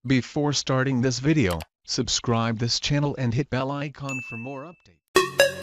Before starting this video, subscribe this channel and hit bell icon for more updates.